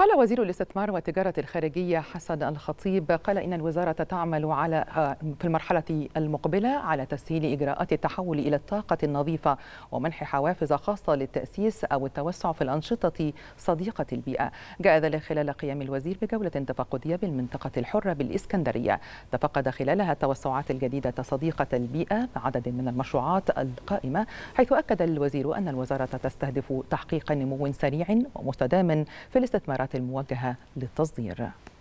قال وزير الاستثمار والتجارة الخارجية حسن الخطيب إن الوزارة تعمل في المرحلة المقبلة على تسهيل إجراءات التحول إلى الطاقة النظيفة ومنح حوافز خاصة للتأسيس أو التوسع في الأنشطة صديقة البيئة. جاء ذلك خلال قيام الوزير بجولة تفقدية بالمنطقة الحرة بالإسكندرية تفقد خلالها التوسعات الجديدة صديقة البيئة بعدد من المشروعات القائمة، حيث أكد الوزير أن الوزارة تستهدف تحقيق نمو سريع ومستدام في الاستثمارات الموجهة للتصدير.